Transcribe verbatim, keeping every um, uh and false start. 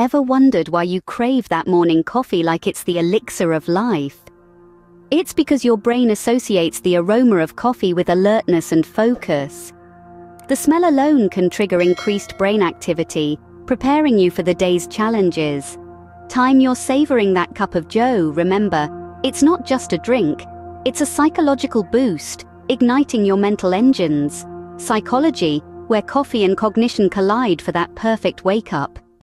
Ever wondered why you crave that morning coffee like it's the elixir of life? It's because your brain associates the aroma of coffee with alertness and focus. The smell alone can trigger increased brain activity, preparing you for the day's challenges. Time you're savoring that cup of joe, remember, it's not just a drink, it's a psychological boost, igniting your mental engines. Psychology, where coffee and cognition collide for that perfect wake-up.